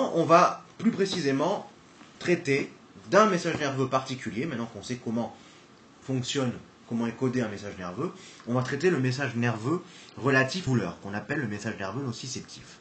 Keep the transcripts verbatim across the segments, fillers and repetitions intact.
Maintenant, on va plus précisément traiter d'un message nerveux particulier. Maintenant qu'on sait comment fonctionne, comment est codé un message nerveux, on va traiter le message nerveux relatif douleur, qu'on appelle le message nerveux nociceptif.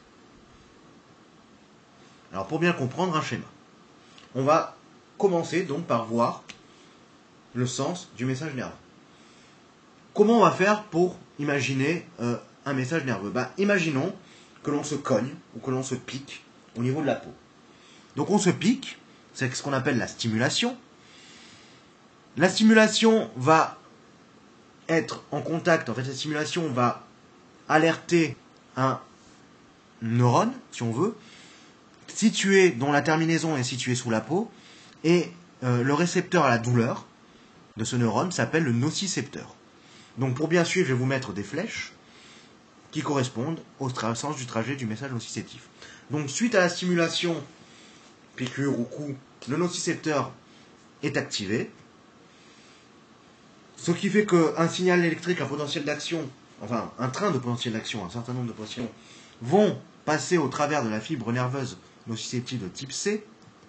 Alors pour bien comprendre un schéma, on va commencer donc par voir le sens du message nerveux. Comment on va faire pour imaginer euh, un message nerveux? Ben, imaginons que l'on se cogne ou que l'on se pique au niveau de la peau. Donc on se pique, c'est ce qu'on appelle la stimulation. La stimulation va être en contact, en fait la stimulation va alerter un neurone, si on veut, situé, dont la terminaison est située sous la peau, et euh, le récepteur à la douleur de ce neurone s'appelle le nocicepteur. Donc pour bien suivre, je vais vous mettre des flèches qui correspondent au sens du trajet du message nociceptif. Donc suite à la stimulation, piqûre ou coup, le nocicepteur est activé, ce qui fait qu'un signal électrique à potentiel d'action, enfin un train de potentiel d'action, un certain nombre de potentiels, vont passer au travers de la fibre nerveuse nociceptive de type C,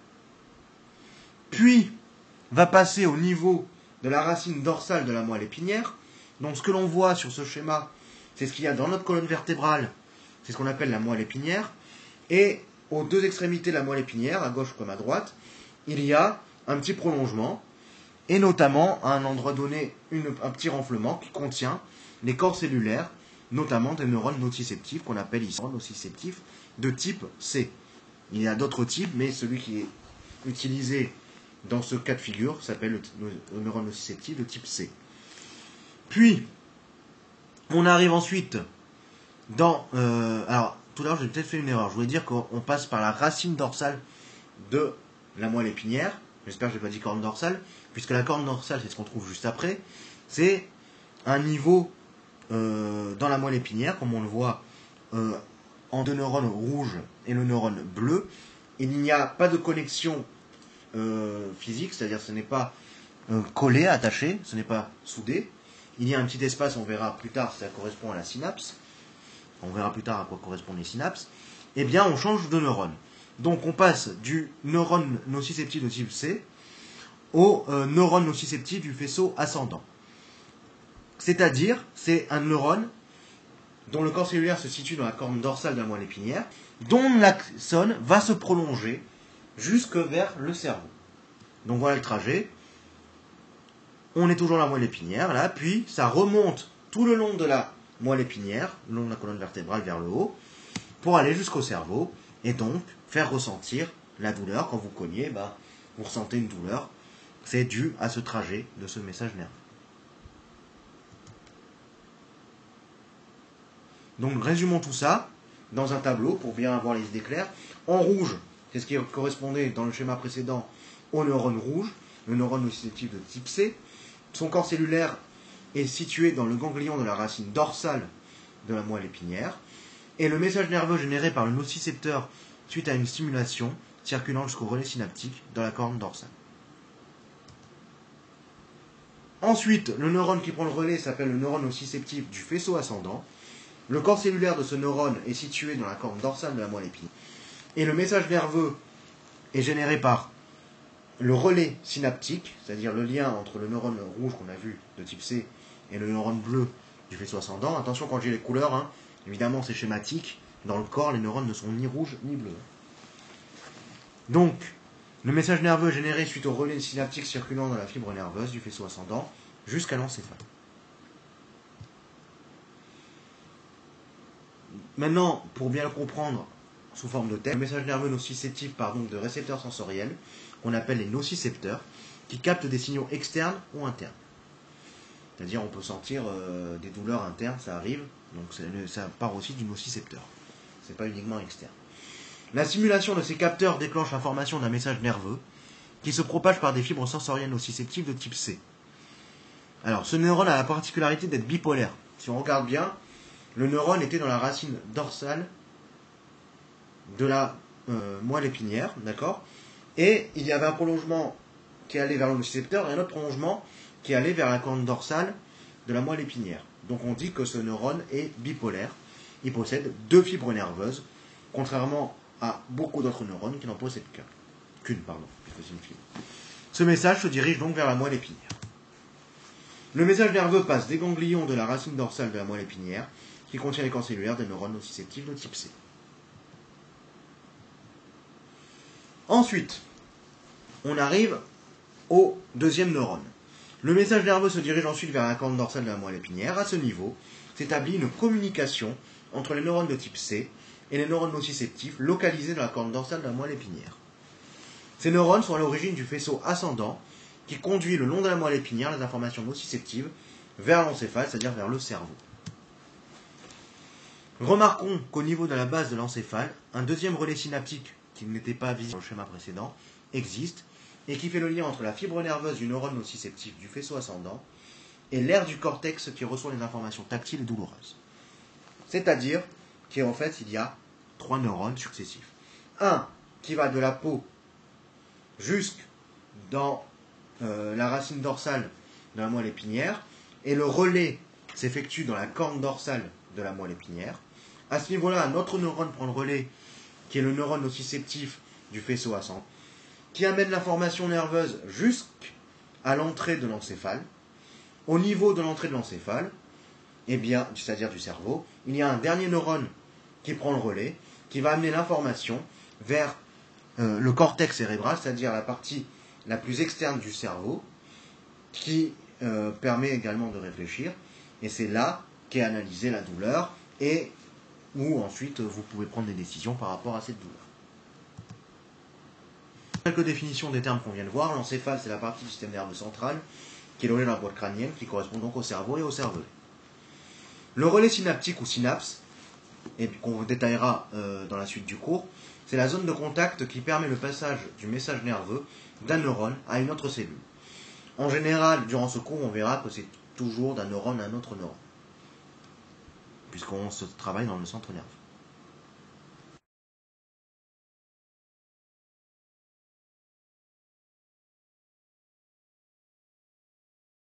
puis va passer au niveau de la racine dorsale de la moelle épinière. Donc ce que l'on voit sur ce schéma, c'est ce qu'il y a dans notre colonne vertébrale, c'est ce qu'on appelle la moelle épinière, et aux deux extrémités de la moelle épinière, à gauche comme à droite, il y a un petit prolongement, et notamment à un endroit donné une, un petit renflement qui contient les corps cellulaires, notamment des neurones nociceptifs qu'on appelle ici nociceptifs de type C. Il y a d'autres types, mais celui qui est utilisé dans ce cas de figure s'appelle le, le, le neurone nociceptif de type C. Puis, on arrive ensuite dans... Euh, alors, tout à l'heure, j'ai peut-être fait une erreur. Je voulais dire qu'on passe par la racine dorsale de la moelle épinière. J'espère que je n'ai pas dit corne dorsale, puisque la corne dorsale, c'est ce qu'on trouve juste après. C'est un niveau euh, dans la moelle épinière, comme on le voit euh, en deux neurones rouges et le neurone bleu. Il n'y a pas de connexion euh, physique, c'est-à-dire ce n'est pas euh, collé, attaché, ce n'est pas soudé. Il y a un petit espace, on verra plus tard si ça correspond à la synapse. On verra plus tard à quoi correspondent les synapses. Eh bien, on change de neurone. Donc, on passe du neurone nociceptif de type C au euh, neurone nociceptif du faisceau ascendant. C'est-à-dire, c'est un neurone dont le corps cellulaire se situe dans la corne dorsale de la moelle épinière, dont l'axone va se prolonger jusque vers le cerveau. Donc, voilà le trajet. On est toujours dans la moelle épinière, là, puis ça remonte tout le long de la moelle épinière, le long de la colonne vertébrale vers le haut, pour aller jusqu'au cerveau, et donc faire ressentir la douleur. Quand vous cognez, bah, vous ressentez une douleur. C'est dû à ce trajet de ce message nerveux. Donc résumons tout ça dans un tableau pour bien avoir les idées claires. En rouge, c'est ce qui correspondait dans le schéma précédent au neurone rouge, le neurone nociceptif de type C. Son corps cellulaire est situé dans le ganglion de la racine dorsale de la moelle épinière. Et le message nerveux généré par le nocicepteur suite à une stimulation circulant jusqu'au relais synaptique dans la corne dorsale. Ensuite, le neurone qui prend le relais s'appelle le neurone nociceptif du faisceau ascendant. Le corps cellulaire de ce neurone est situé dans la corne dorsale de la moelle épinière. Et le message nerveux est généré par le relais synaptique, c'est-à-dire le lien entre le neurone rouge qu'on a vu de type C et le neurone bleu du faisceau ascendant. Attention quand j'ai les couleurs, hein. Évidemment c'est schématique. Dans le corps, les neurones ne sont ni rouges ni bleus. Donc, le message nerveux est généré suite au relais synaptique circulant dans la fibre nerveuse du faisceau ascendant jusqu'à l'encéphale. Maintenant, pour bien le comprendre sous forme de thème, le message nerveux nociceptif part donc de récepteurs sensoriels qu'on appelle les nocicepteurs, qui captent des signaux externes ou internes. C'est-à-dire on peut sentir euh, des douleurs internes, ça arrive, donc ça part aussi du nocicepteur. C'est pas uniquement externe. La stimulation de ces capteurs déclenche la formation d'un message nerveux qui se propage par des fibres sensorielles nociceptives de type C. Alors, ce neurone a la particularité d'être bipolaire. Si on regarde bien, le neurone était dans la racine dorsale de la euh, moelle épinière, d'accord ? Et il y avait un prolongement qui allait vers le nocicepteur et un autre prolongement qui allait vers la corne dorsale de la moelle épinière. Donc on dit que ce neurone est bipolaire. Il possède deux fibres nerveuses, contrairement à beaucoup d'autres neurones qui n'en possèdent qu'un. Qu'une, pardon. Ce message se dirige donc vers la moelle épinière. Le message nerveux passe des ganglions de la racine dorsale de la moelle épinière, qui contient les corps cellulaires des neurones nociceptifs de type C. Ensuite, on arrive au deuxième neurone. Le message nerveux se dirige ensuite vers la corne dorsale de la moelle épinière. À ce niveau, s'établit une communication entre les neurones de type C et les neurones nociceptifs localisés dans la corne dorsale de la moelle épinière. Ces neurones sont à l'origine du faisceau ascendant qui conduit le long de la moelle épinière les informations nociceptives vers l'encéphale, c'est-à-dire vers le cerveau. Remarquons qu'au niveau de la base de l'encéphale, un deuxième relais synaptique qui n'était pas visible dans le schéma précédent existe et qui fait le lien entre la fibre nerveuse du neurone nociceptif du faisceau ascendant et l'aire du cortex qui reçoit les informations tactiles et douloureuses. C'est-à-dire qu'en fait, il y a trois neurones successifs. Un qui va de la peau jusque dans euh, la racine dorsale de la moelle épinière, et le relais s'effectue dans la corne dorsale de la moelle épinière. À ce niveau-là, un autre neurone prend le relais, qui est le neurone nociceptif du faisceau ascendant, qui amène l'information nerveuse jusqu'à l'entrée de l'encéphale. Au niveau de l'entrée de l'encéphale, eh bien, c'est-à-dire du cerveau, il y a un dernier neurone qui prend le relais, qui va amener l'information vers euh, le cortex cérébral, c'est-à-dire la partie la plus externe du cerveau, qui euh, permet également de réfléchir, et c'est là qu'est analysée la douleur, et où ensuite vous pouvez prendre des décisions par rapport à cette douleur. Quelques définitions des termes qu'on vient de voir. L'encéphale, c'est la partie du système nerveux central qui est logée dans la boîte crânienne, qui correspond donc au cerveau et au cervelet. Le relais synaptique ou synapse, et qu'on détaillera euh, dans la suite du cours, c'est la zone de contact qui permet le passage du message nerveux d'un neurone à une autre cellule. En général, durant ce cours, on verra que c'est toujours d'un neurone à un autre neurone, puisqu'on se travaille dans le centre nerveux.